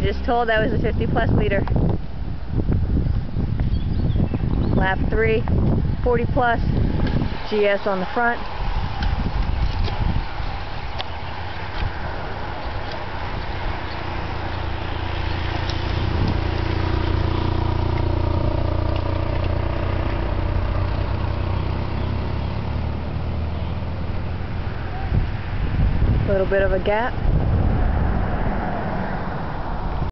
just told that was a 50+ leader. Lap 3, 40+, GS on the front. A little bit of a gap.